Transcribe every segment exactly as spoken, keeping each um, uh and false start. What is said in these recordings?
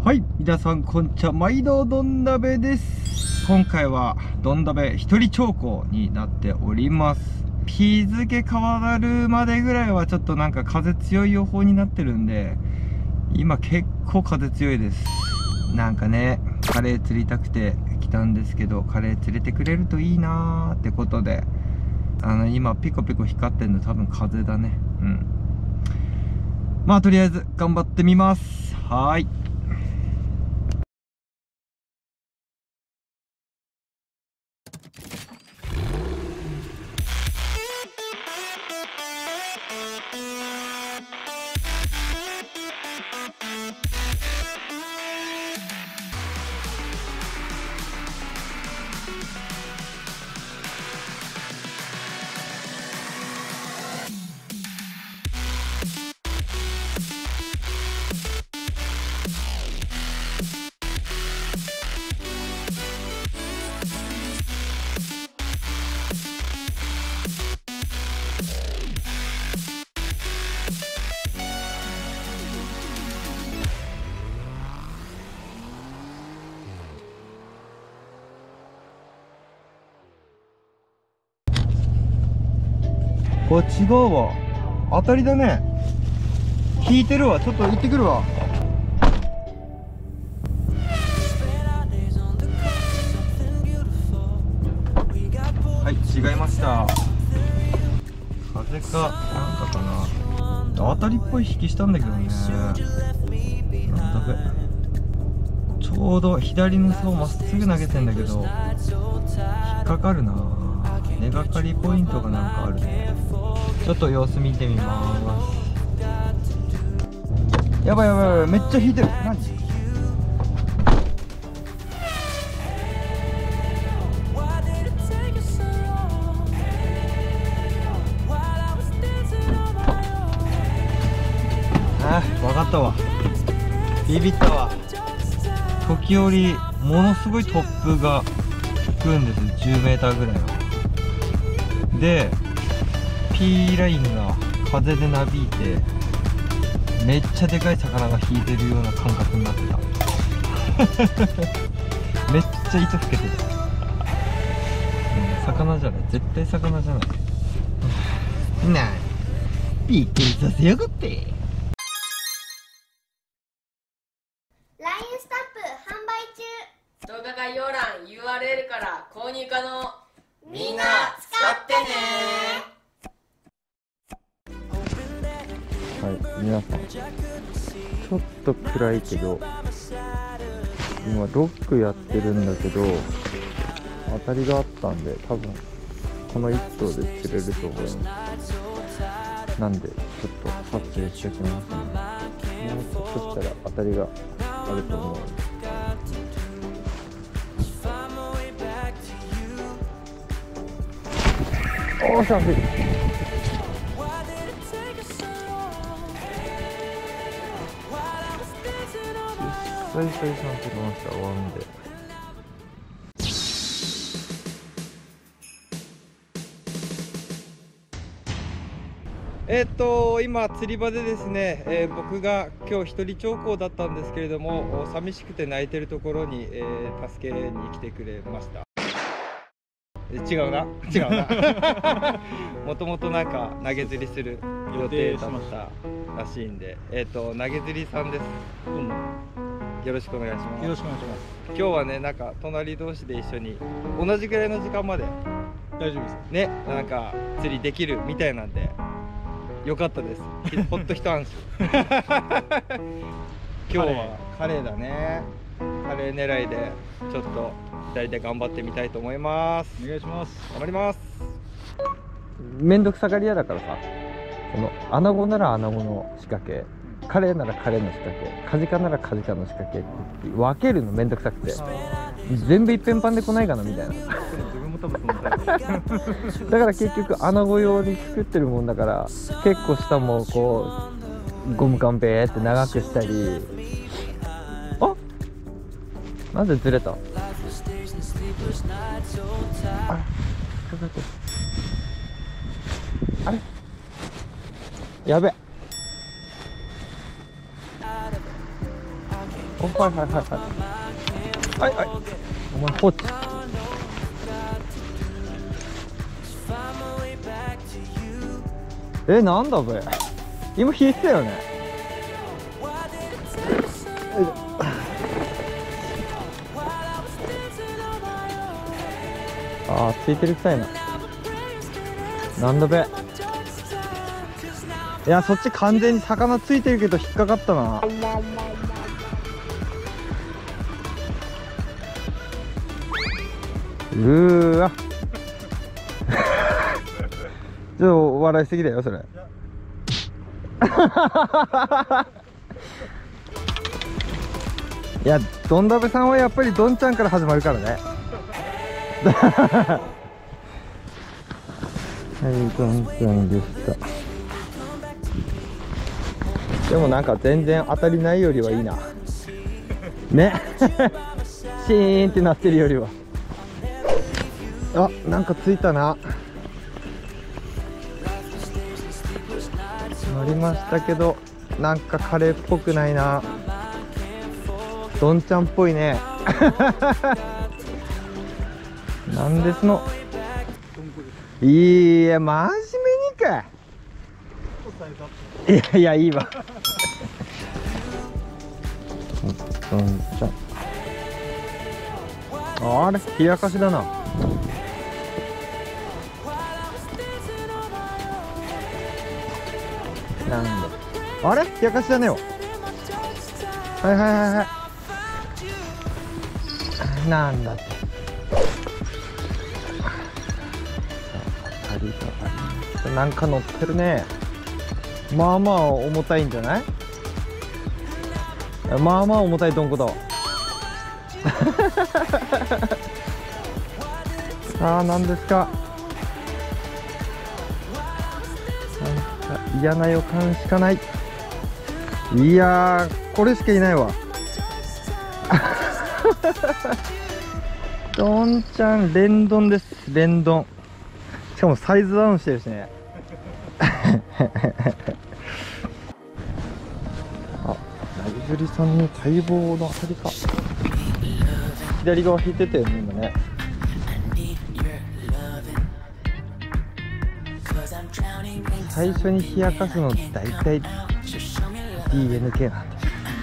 はい、皆さんこんちは、毎度どんだべです。今回はどんだべ一人長考になっております。日付変わるまでぐらいはちょっとなんか風強い予報になってるんで、今結構風強いです。なんかね、カレー釣りたくて来たんですけど、カレー釣れてくれるといいなーってことで、あの今ピコピコ光ってんの多分風だね。うん。まあとりあえず頑張ってみます。はーい。これ違うわ。当たりだね。引いてるわ。ちょっと行ってくるわ。はい、違いました。風かなんかかな。当たりっぽい引きしたんだけどね。なんだべ。ちょうど左の竿まっすぐ投げてんだけど引っかかるな。根がかりポイントがなんかあるね。ちょっと様子見てみます。やばいやばいやばい、めっちゃ引いてる。何？あー、わかったわ。ビビったわ。時折ものすごい突風が吹くんです。じゅうメーターぐらいは。で P ラインが風でなびいてめっちゃでかい魚が引いてるような感覚になってた。めっちゃ糸吹けてた。うん、魚じゃない、絶対魚じゃない。なあ、びっくりさせやがって。 ライン スタンプ販売中。 動画概要欄 ユーアールエル から購入可能。みんな使ってね。 はい、皆さんちょっと暗いけど今ロックやってるんだけど、当たりがあったんで多分この一頭で釣れると思います。なんでちょっと撮影してきますね。もうちょっとしたら当たりがあると思う。おー、しゃべり久々に釣りました。ワンでえーっと今釣り場でですね、えー、僕が今日一人長考だったんですけれども、寂しくて泣いてるところに、えー、助けに来てくれました。違うな違うなもともとなんか投げ釣りする予定だったらしいんで、えっと投げ釣りさんです。どうもよろしくお願いします。 よろしくお願いします。 今日はね、なんか隣同士で一緒に同じぐらいの時間まで大丈夫ですね、なんか釣りできるみたいなんでよかったです。ほっと一安心今日はカレーだね。カレー狙いでちょっとふたりで頑張ってみたいと思います。 お願いします。 頑張ります。めんどくさがり屋だからさ、このアナゴならアナゴの仕掛け、カレーならカレーの仕掛け、カジカならカジカの仕掛けって分けるのめんどくさくて、全部いっぺんパンで来ないかなみたいな。 自分も多分そのタイプだから結局アナゴ用に作ってるもんだから、結構下もこうゴムカンペーって長くしたり。あ、なんでずれた？あ、あれやべ。 お、はいはいはいはいはいはい、お前放置。え、なんだべ、今冷えてたよね。あー、ついてるくさいな。なんだべ。いや、そっち完全に魚ついてるけど引っかかったな。うーわちょっと笑いすぎだよそれ。いや、どんだべさんはやっぱりどんちゃんから始まるからね。はい、どんちゃんでした。でもなんか全然当たりないよりはいいな。ね。シーンってなってるよりは。あ、なんかついたな。乗りましたけど、なんかカレーっぽくないな。どんちゃんっぽいね。なんですの。いや、真面目にかい。いやいや、いいわ。どんちゃん。あれ、冷やかしだな。なんだ。あれ、冷やかしだねよ。はいはいはいはい。なんだって。ありがとう。なんか乗ってるね。まあまあ重たいんじゃない？まあまあ重たいどんこだ。さあ、何ですか。なんか嫌な予感しかない。いやー、これしかいないわ。どんちゃん、連ドンです。連ドン。しかもサイズダウンしてるしね。あ、ライブリさんの待望の当たりか。左側引いてたよね、今ね。最初に冷やかすのって大体 ディーエヌケー なんで。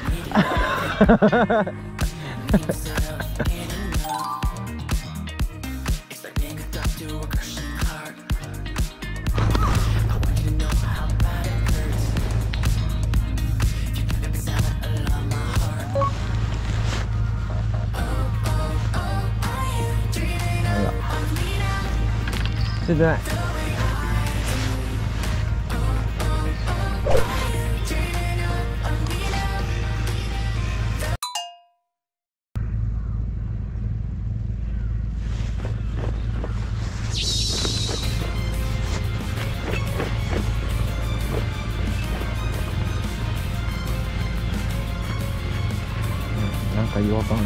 ついてない。なんか違和感ある。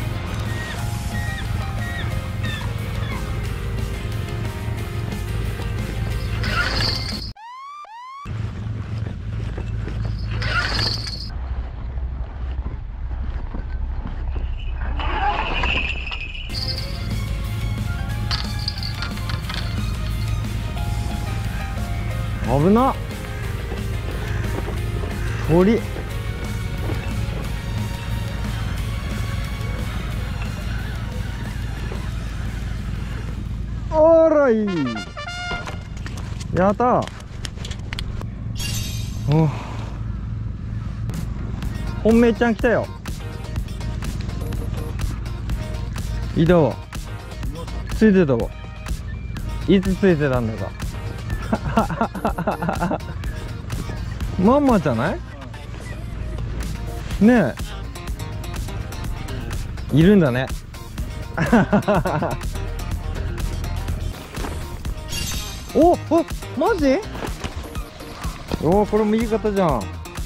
危なっ。鳥。おらい。やったー。お、本命ちゃん来たよ。いたわ。ついてたわ。いつついてたんだか。ママじゃない？ねえ、いるんだね。おお、マジ？おお、これもいい方じゃん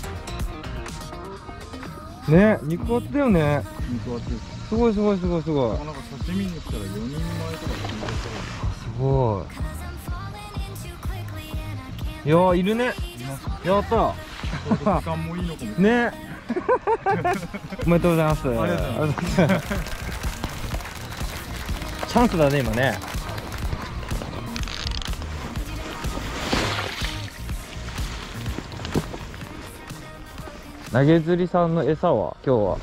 ね。肉厚だよね。 肉厚です。 すごいすごいすごいすごい。 なんか刺身にしたらよにんまえとかすごい。いやー、いるね。やったー。 時間もいいのかもしれない。 ねおめでとうございます。 ありがとうございます。チャンスだね今ね。投げ釣りさんの餌は今日は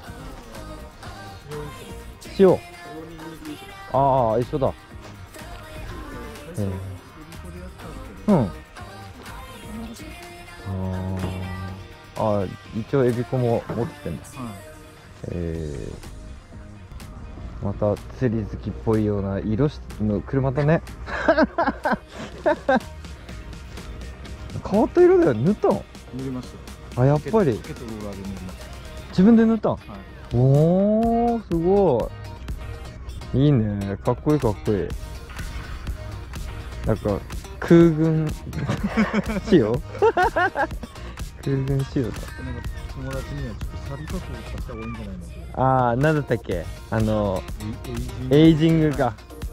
塩。ああ一緒だ。えー、うん。ああ一応エビコも持ってんだ。えー、また釣り好きっぽいような色しの車だね。変わった色だよ。塗ったの？ 塗りました。 あ、やっぱりポケットローラーで塗りまし自分で塗ったん？ た。はい。 おーすごいいいね。かっこいいかっこいい。なんか空軍仕様空軍仕様だ。 なんか友達にはちょっとサビ加工を使った方がいいんじゃないので。 ああなんだったっけ、あのエイエイジングか。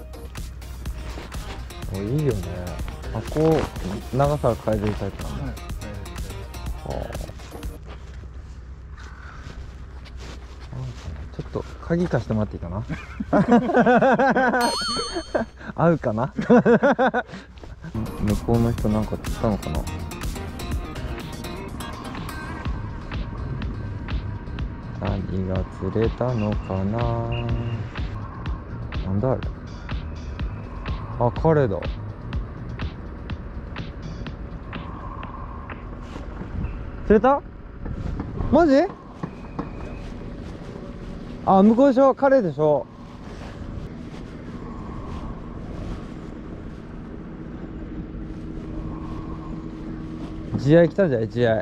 おいいよね。あ、こう長さ変えれるタイプなんだ。 はい。 はあちょっと鍵貸してもらっていいかな。合うかな。向こうの人なんか釣ったのかな。何が釣れたのかな。なんだあれ。あ、彼だ。釣れた？マジ？あ、向こうでしょ、彼でしょ。地合来たんじゃない地合。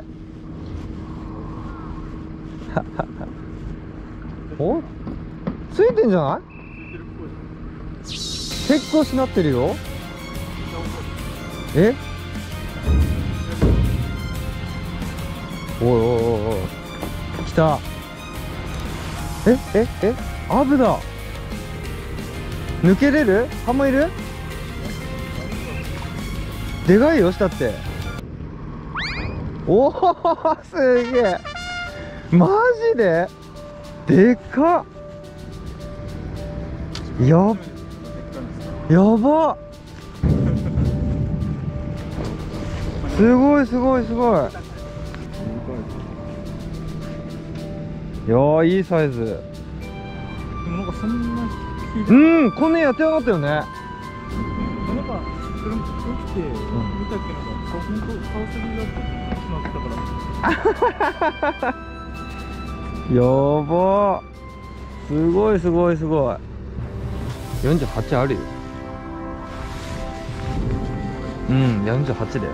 お？ついてんじゃない？結構しなってるよ。え？おいおいおいおい、来た。えええアブだ。抜けれる？ハモいる？でかいよ下って。おおすげえ、マジででかっ。ややばすごいすごいすごい。いやーいいサイズ。 でもなんかそんな引いてうん、こんなやってなかったよね。 なんかそれも起きて見たけど、あ、本当川崎だってしまってたから。 やばー、すごいすごいすごい。よんじゅうはちあるよ。うん、よんじゅうはちだよ。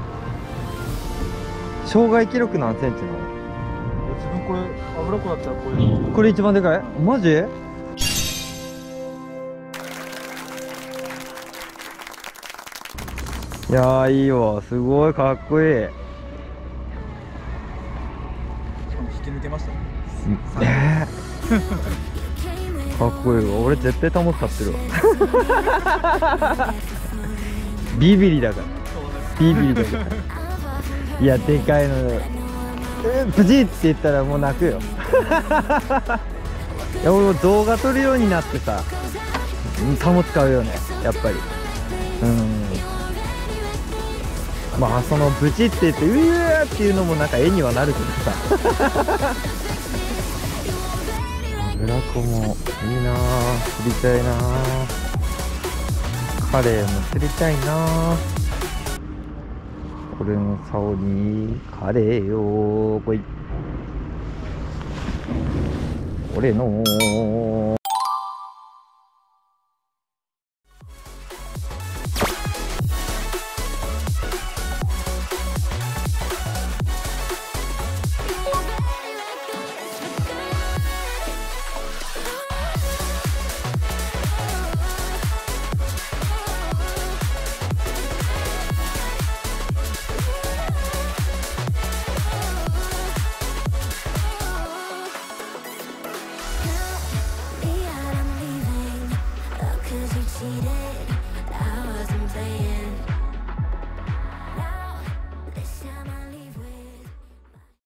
障害記録何センチなの？ 自分これ油子だったらこういうの。 これ一番でかい？マジ？いやーいいわ、すごいかっこいい。 しかも引き抜けましたね。 ねえかっこいいわ。俺絶対保ったってるわ。ビビリだからビビリだからいやでかいのプチって言ったらもう泣くよ。いや俺も動画撮るようになってさ、保使うよねやっぱり。うんまあそのブチって言ってうわーっていうのもなんか絵にはなるけどさ。油子もいいなあ、釣りたいなあ。カレーも釣りたいなあ。俺の竿にカレーよーこい。俺の